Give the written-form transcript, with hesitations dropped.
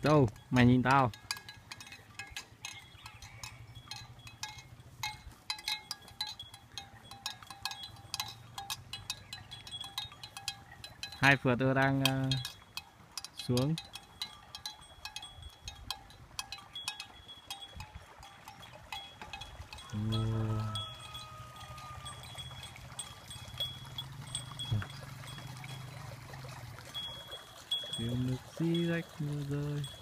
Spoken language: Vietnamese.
Đâu, mày nhìn tao. Hai phượt tôi đang xuống. Tiếng nước xí rách mưa rơi.